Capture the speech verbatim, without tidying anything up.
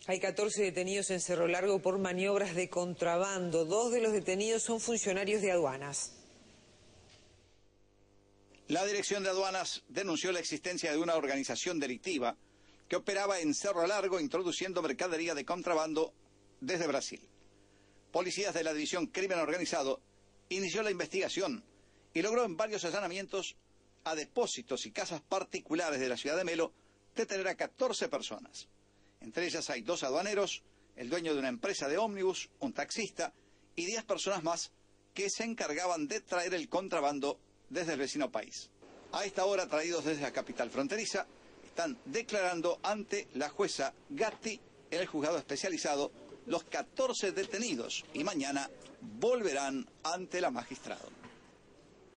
Hay catorce detenidos en Cerro Largo por maniobras de contrabando. Dos de los detenidos son funcionarios de aduanas. La Dirección de Aduanas denunció la existencia de una organización delictiva que operaba en Cerro Largo introduciendo mercadería de contrabando desde Brasil. Policías de la División Crimen Organizado inició la investigación y logró en varios allanamientos a depósitos y casas particulares de la ciudad de Melo detener a catorce personas. Entre ellas hay dos aduaneros, el dueño de una empresa de ómnibus, un taxista y diez personas más que se encargaban de traer el contrabando desde el vecino país. A esta hora, traídos desde la capital fronteriza, están declarando ante la jueza Gatti en el juzgado especializado los catorce detenidos y mañana volverán ante la magistrado.